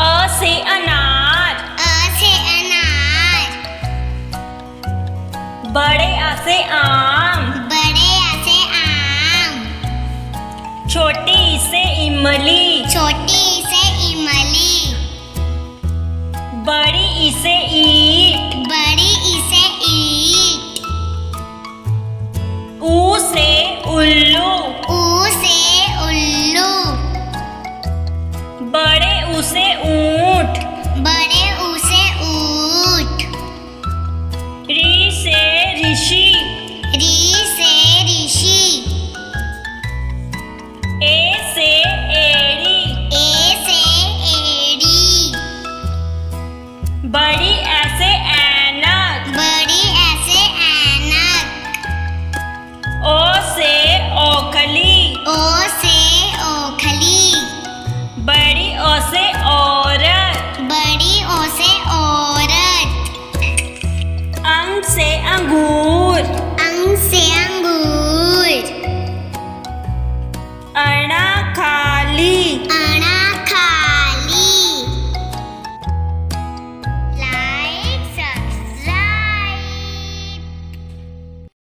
अ से अनार। बड़े आ से आम। छोटी ई से इमली। बड़ी ई से ईंट। ऊ से उल्लू। बड़े ऊ से ऊंट। री से ऋषि। ए से एड़ी। बड़ी ऐ से ऐनक। ओ से ओखली। बड़ी ओ से औरत। अंग से अंगूर।